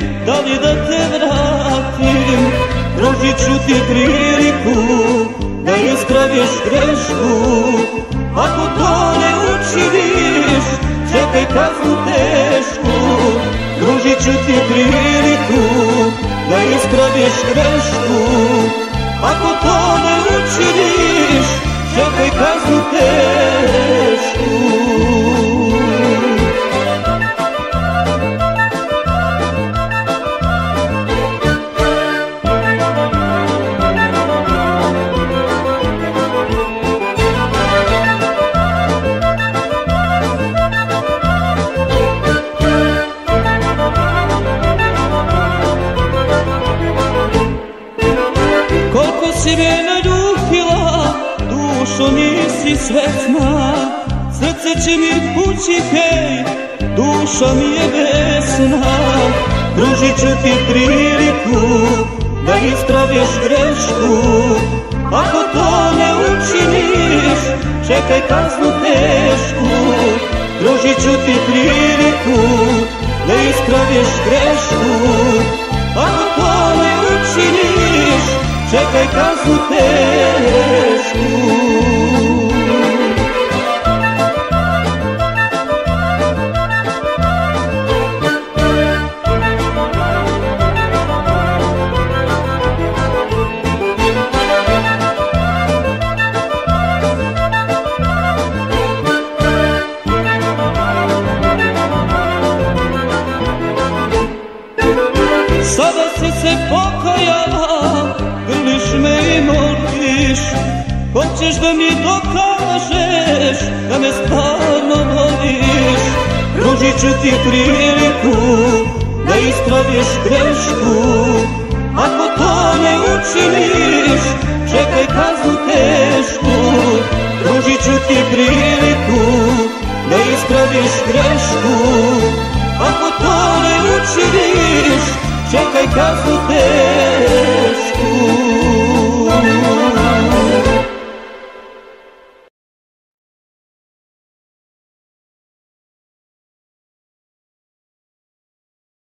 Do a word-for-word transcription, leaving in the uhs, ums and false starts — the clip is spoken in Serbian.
da li da te vratim. Pružit ću ti priliku da ispraviš grešku. Ako to ne učiniš, čekaj kaznu tešku. Pružit ću ti priliku da ispraviš grešku. Ako to ne učiniš, čekaj kaznu tešku. Koliko si me naljutila, dušo nisi sretna. Srce će mi pući, hej, duša mi je besna. Pružit ću ti priliku da ispraviš grešku. Ako to ne učiniš, čekaj kaznu tešku. Pružit ću ti priliku da ispraviš grešku. Ako to ne učiniš, čekaj kaznu tešku. Sada si se pokajala, grliš me i moliš. Hoćeš da mi dokažeš da me stvarno voliš. Pružit ću ti priliku da ispraviš grešku. Ako to ne učiniš, čekaj kaznu tešku. Pružit ću ti priliku da ispraviš grešku. Ako to ne učiniš, čekaj kaznu tešku.